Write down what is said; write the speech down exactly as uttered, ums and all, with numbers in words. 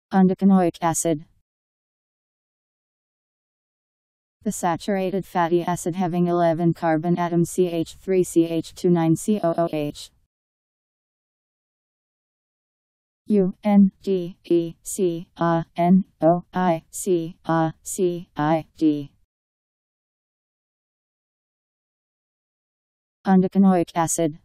Undecanoic acid. The saturated fatty acid having eleven carbon atoms C H three C H two nine C O O H. U N D E C A N O I C A C I D. Undecanoic acid.